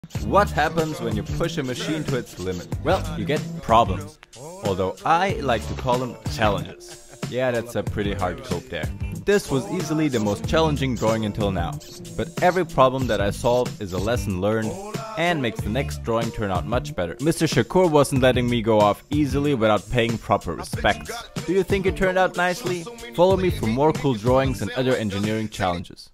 What happens when you push a machine to its limit? Well, you get problems. Although I like to call them challenges. Yeah, that's a pretty hard cope there. This was easily the most challenging drawing until now. But every problem that I solve is a lesson learned and makes the next drawing turn out much better. Mr. Shakur wasn't letting me go off easily without paying proper respects. Do you think it turned out nicely? Follow me for more cool drawings and other engineering challenges.